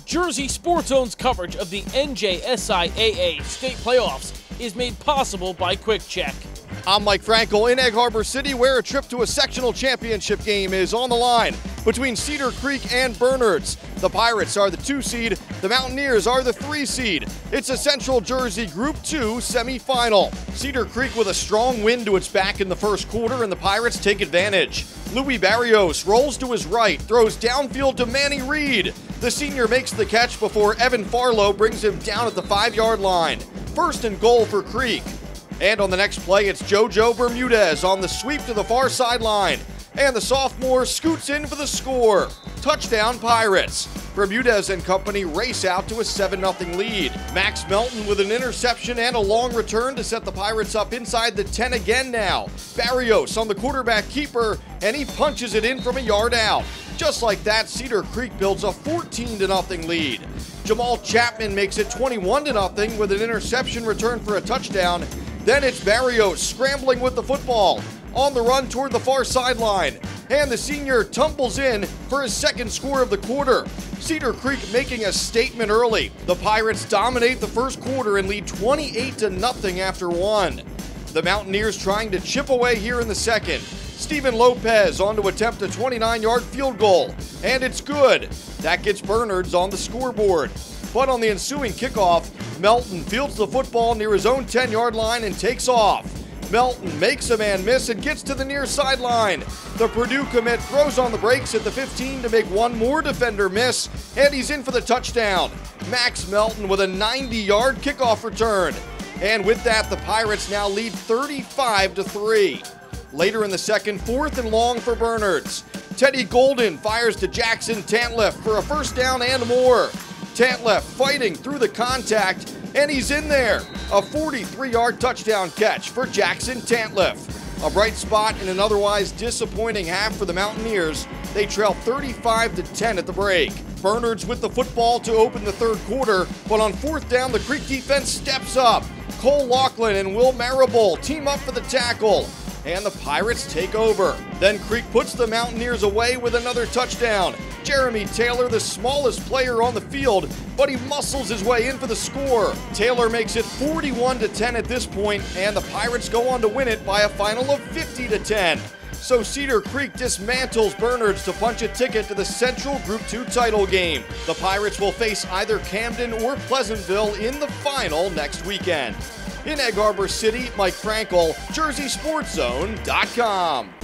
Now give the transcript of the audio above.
Jersey Sports Zone's coverage of the NJSIAA state playoffs is made possible by Quick Check. I'm Mike Frankel in Egg Harbor City, where a trip to a sectional championship game is on the line between Cedar Creek and Bernards. The Pirates are the 2 seed, the Mountaineers are the 3 seed. It's a Central Jersey Group 2 semifinal. Cedar Creek with a strong wind to its back in the first quarter, and the Pirates take advantage. Louie Barrios rolls to his right, throws downfield to Manny Reed. The senior makes the catch before Evan Farlow brings him down at the 5-yard line. First and goal for Creek. And on the next play, it's JoJo Bermudez on the sweep to the far sideline. And the sophomore scoots in for the score. Touchdown Pirates. Bermudez and company race out to a 7-0 lead. Max Melton with an interception and a long return to set the Pirates up inside the 10 again now. Barrios on the quarterback keeper, and he punches it in from a yard out. Just like that, Cedar Creek builds a 14-0 lead. Jamal Chapman makes it 21-0 with an interception return for a touchdown. Then it's Barrios scrambling with the football on the run toward the far sideline. And the senior tumbles in for his second score of the quarter. Cedar Creek making a statement early. The Pirates dominate the first quarter and lead 28-0 after 1. The Mountaineers trying to chip away here in the second. Steven Lopez on to attempt a 29-yard field goal. And it's good. That gets Bernards on the scoreboard. But on the ensuing kickoff, Melton fields the football near his own 10-yard line and takes off. Melton makes a man miss and gets to the near sideline. The Purdue commit throws on the brakes at the 15 to make one more defender miss, and he's in for the touchdown. Max Melton with a 90-yard kickoff return. And with that, the Pirates now lead 35-3. Later in the second, 4th and long for Bernards. Teddy Golden fires to Jackson Tantliff for a first down and more. Tantliff fighting through the contact, and he's in there. A 43-yard touchdown catch for Jackson Tantliff. A bright spot in an otherwise disappointing half for the Mountaineers. They trail 35-10 at the break. Bernards with the football to open the third quarter, but on 4th down, the Creek defense steps up. Cole Laughlin and Will Marable team up for the tackle, and the Pirates take over. Then Creek puts the Mountaineers away with another touchdown. Jeremy Taylor, the smallest player on the field, but he muscles his way in for the score. Taylor makes it 41-10 at this point, and the Pirates go on to win it by a final of 50-10. So Cedar Creek dismantles Bernards to punch a ticket to the Central Group 2 title game. The Pirates will face either Camden or Pleasantville in the final next weekend. In Egg Harbor City, Mike Frankel, JerseySportsZone.com.